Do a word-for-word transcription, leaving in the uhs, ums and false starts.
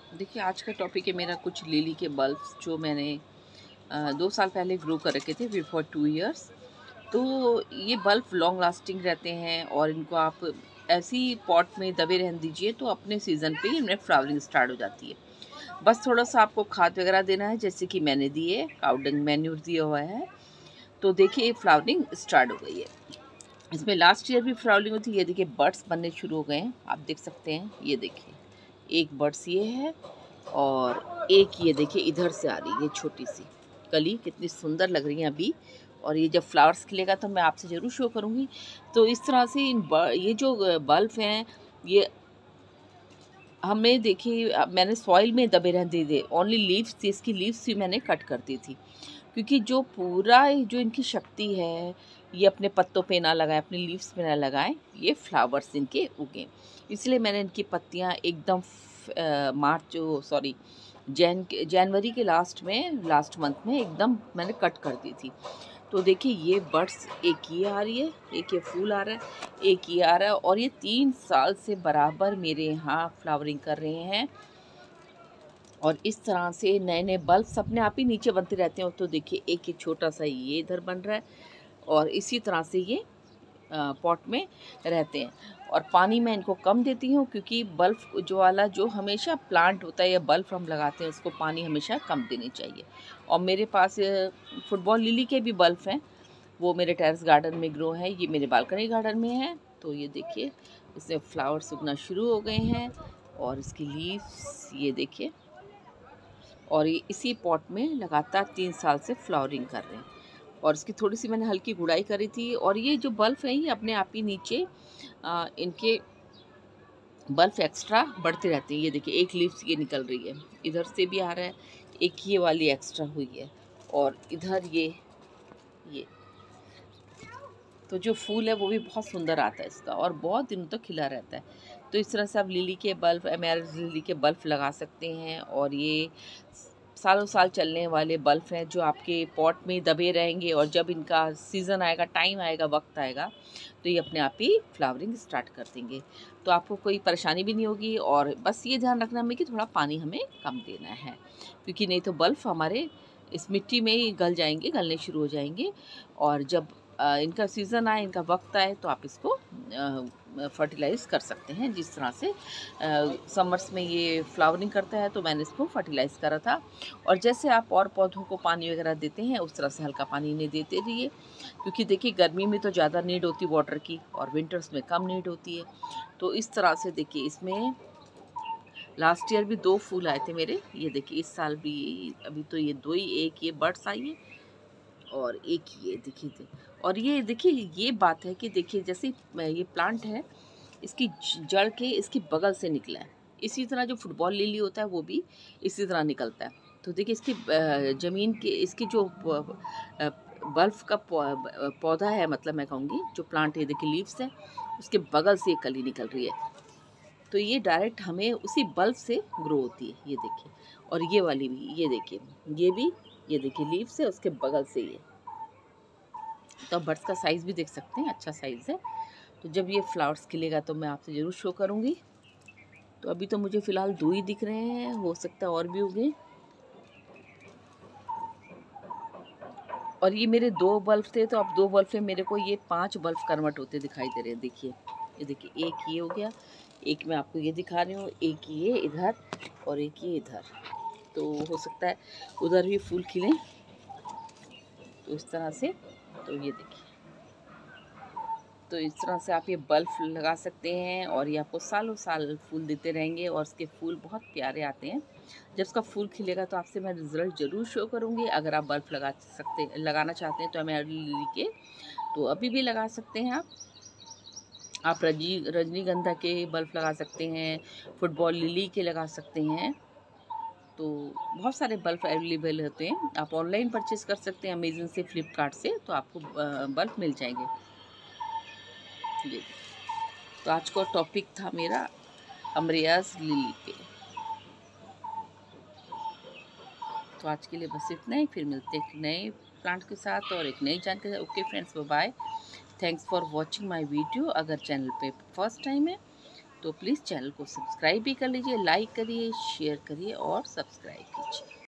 देखिए, आज का टॉपिक है मेरा कुछ लिली के बल्ब्स जो मैंने अ, दो साल पहले ग्रो कर रखे थे बिफोर टू इयर्स। तो ये बल्ब लॉन्ग लास्टिंग रहते हैं और इनको आप ऐसी पॉट में दबे रहने दीजिए तो अपने सीज़न पे ही इनमें फ्लावरिंग स्टार्ट हो जाती है। बस थोड़ा-सा आपको खाद वगैरह देना है, जैसे कि मैंने दी है, काऊ डंग मैन्योर दिया हुआ है। तो देखिए फ्लावरिंग स्टार्ट हो गई है। इसमें लास्ट ईयर भी फ्लावरिंग हुई थी। ये देखिए बड्स बनने शुरू हो गए हैं, आप देख सकते हैं। ये देखिए, एक बड्स ये है और एक ये देखिए इधर से आ रही है, ये छोटी सी कली कितनी सुंदर लग रही है अभी। और ये जब फ्लावर्स खिलेगा तो मैं आपसे ज़रूर शो करूँगी। तो इस तरह से इन ब ये जो बल्ब हैं, ये हमें देखिए अ, मैंने सॉइल में दबे रहने दिए, ओनली लीव्स थी, इसकी लीव्स भी मैंने कट कर दी थी, क्योंकि जो पूरा जो इनकी शक्ति है, ये अपने पत्तों पे ना लगाएं, अपनी लीव्स पे ना लगाएं, ये फ्लावर्स इनके उगें। इसलिए मैंने इनकी पत्तियां एकदम मार्च सॉरी जैन के जनवरी के लास्ट में लास्ट मंथ में एकदम मैंने कट कर दी थी। तो देखिए ये बड्स, एक ये आ रही है, एक ये फूल आ रहा है, एक ये आ रहा है, और ये तीन साल से बराबर मेरे यहाँ फ्लावरिंग कर रहे हैं। और इस तरह से नए नए बल्ब्स अपने आप ही नीचे बनते रहते हैं। तो देखिए एक एक छोटा सा ये इधर बन रहा है और इसी तरह से ये पॉट में रहते हैं। और पानी मैं इनको कम देती हूँ, क्योंकि बल्ब जो वाला जो हमेशा प्लांट होता है या बल्ब हम लगाते हैं, उसको पानी हमेशा कम देनी चाहिए। और मेरे पास फुटबॉल लिली के भी बल्ब हैं, वो मेरे टेरेस गार्डन में ग्रो है, ये मेरे बालकनी गार्डन में है। तो ये देखिए इसमें फ्लावर्स उगना शुरू हो गए हैं और इसकी लीव्स ये देखिए, और ये इसी पॉट में लगातार तीन साल से फ्लावरिंग कर रहे हैं। और इसकी थोड़ी सी मैंने हल्की गुड़ाई करी थी। और ये जो बल्ब हैं ये अपने आप ही नीचे आ, इनके बल्ब एक्स्ट्रा बढ़ते रहते हैं। ये देखिए एक लीव्स ये निकल रही है, इधर से भी आ रहा है, एक ये वाली एक्स्ट्रा हुई है, और इधर ये ये तो जो फूल है वो भी बहुत सुंदर आता है इसका, और बहुत दिनों तक खिला रहता है। तो इस तरह से आप लिली के बल्ब, एमेरल्ड लिली के बल्ब लगा सकते हैं। और ये सालों साल चलने वाले बल्ब हैं जो आपके पॉट में दबे रहेंगे, और जब इनका सीज़न आएगा, टाइम आएगा, वक्त आएगा, तो ये अपने आप ही फ्लावरिंग स्टार्ट कर देंगे। तो आपको कोई परेशानी भी नहीं होगी। और बस ये ध्यान रखना हमें कि थोड़ा पानी हमें कम देना है, क्योंकि नहीं तो बल्ब हमारे इस मिट्टी में ही गल जाएंगे, गलने शुरू हो जाएंगे। और जब आ, इनका सीज़न आए, इनका वक्त आए, तो आप इसको फर्टिलाइज़ कर सकते हैं। जिस तरह से समर्स में ये फ्लावरिंग करता है, तो मैंने इसको फर्टिलाइज़ करा था। और जैसे आप और पौधों को पानी वगैरह देते हैं, उस तरह से हल्का पानी इन्हें देते रहिए, क्योंकि देखिए गर्मी में तो ज़्यादा नीड होती है वाटर की, और विंटर्स में कम नीड होती है। तो इस तरह से देखिए, इसमें लास्ट ईयर भी दो फूल आए थे मेरे, ये देखिए इस साल भी अभी तो ये दो ही, एक ये बर्ड्स आई है और एक ये देखिए। और ये देखिए ये बात है कि देखिए जैसे ये प्लांट है, इसकी जड़ के इसकी बगल से निकला है। इसी तरह जो फुटबॉल लिली होता है वो भी इसी तरह निकलता है। तो देखिए इसकी ज़मीन के, इसकी जो बल्ब का पौधा है, मतलब मैं कहूँगी जो प्लांट है, देखिए लीव्स है, उसके बगल से एक कली निकल रही है। तो ये डायरेक्ट हमें उसी बल्ब से ग्रो होती है, ये देखिए। और ये वाली भी, ये देखिए, ये भी, ये देखिए लीव्स है, उसके बगल से ये। तो आप बर्ड्स का साइज़ भी देख सकते हैं, अच्छा साइज़ है। तो जब ये फ्लावर्स खिलेगा तो मैं आपसे ज़रूर शो करूँगी। तो अभी तो मुझे फ़िलहाल दो ही दिख रहे हैं, हो सकता है और भी उगे। और ये मेरे दो बल्ब थे, तो अब दो बल्ब से मेरे को ये पांच बल्ब कन्वर्ट होते दिखाई दे रहे हैं। देखिए ये देखिए, एक ये हो गया, एक मैं आपको ये दिखा रही हूँ, एक ये इधर और एक ये इधर। तो हो सकता है उधर भी फूल खिलें, तो इस तरह से। तो ये देखिए, तो इस तरह से आप ये बल्ब लगा सकते हैं, और ये आपको सालों साल फूल देते रहेंगे, और इसके फूल बहुत प्यारे आते हैं। जब इसका फूल खिलेगा तो आपसे मैं रिज़ल्ट ज़रूर शो करूँगी। अगर आप बल्ब लगा सकते लगाना चाहते हैं तो हमें लिली के, तो अभी भी लगा सकते हैं आप आप रजी रजनीगंधा के बल्ब लगा सकते हैं, फुटबॉल लिली के लगा सकते हैं। तो बहुत सारे बल्ब अवेलेबल होते हैं, आप ऑनलाइन परचेज़ कर सकते हैं अमेज़न से, फ्लिपकार्ट से, तो आपको बल्ब मिल जाएंगे। जी, तो आज का टॉपिक था मेरा अमरियाज लिली पे। तो आज के लिए बस इतना ही, फिर मिलते हैं एक नए प्लांट के साथ और एक नई जानकारी के साथ। Okay friends, bye bye. Thanks for watching my video. अगर चैनल पे फर्स्ट टाइम है तो प्लीज़ चैनल को सब्सक्राइब भी कर लीजिए, लाइक करिए, शेयर करिए और सब्सक्राइब कीजिए।